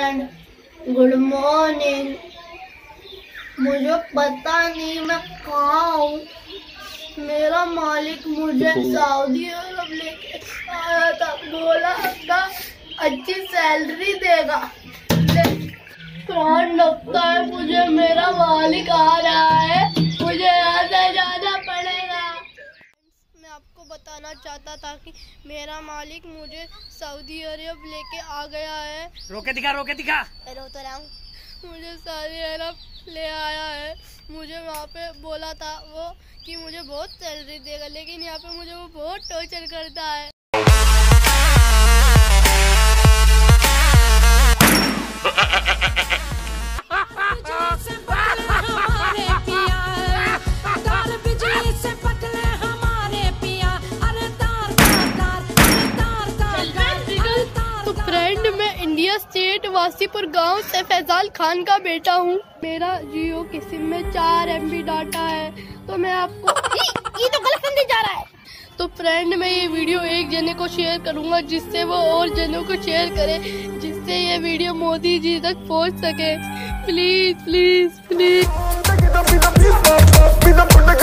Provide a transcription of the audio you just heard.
Friend, good morning. मुझे पता नहीं मैं कहाँ हूँ। मेरा मालिक मुझे सऊदी अरब लेके आया था, बोला था अच्छी सैलरी देगा। कौन लगता है मुझे मेरा मालिक आ रहा है, मुझे यहाँ से जाना पड़ेगा। मैं आपको बताना चाहता था कि मेरा मालिक मुझे सऊदी अरब लेके आ गया है। रोके दिखा रो तो रहा हूँ। मुझे सऊदी अरब ले आया है। मुझे वहाँ पे बोला था वो कि मुझे बहुत सैलरी देगा, लेकिन यहाँ पे मुझे वो बहुत टॉर्चर करता है। तो फ्रेंड, मैं इंडिया स्टेट वासीपुर गांव से फैजाल खान का बेटा हूँ। मेरा जियो की सिम में 4 MB डाटा है। तो मैं आपको ये तो गलत संदेश जा रहा है। तो फ्रेंड, मैं ये वीडियो एक जने को शेयर करूंगा जिससे वो और जनों को शेयर करे, जिससे ये वीडियो मोदी जी तक पहुंच सके। Please please please.